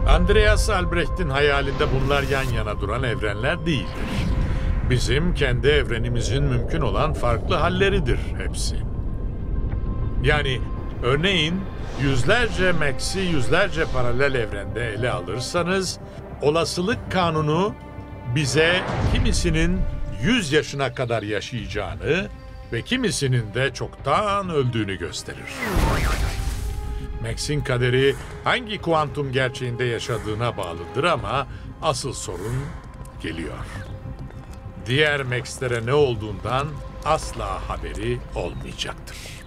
Andreas Albrecht'in hayalinde bunlar yan yana duran evrenler değildir. Bizim kendi evrenimizin mümkün olan farklı halleridir hepsi. Yani örneğin yüzlerce Max'i yüzlerce paralel evrende ele alırsanız, olasılık kanunu bize kimisinin 100 yaşına kadar yaşayacağını ve kimisinin de çoktan öldüğünü gösterir. Max'in kaderi hangi kuantum gerçeğinde yaşadığına bağlıdır ama asıl sorun geliyor. Diğer Max'lere ne olduğundan asla haberi olmayacaktır.